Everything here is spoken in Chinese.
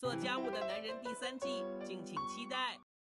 做家务的男人》第3季，敬请期待。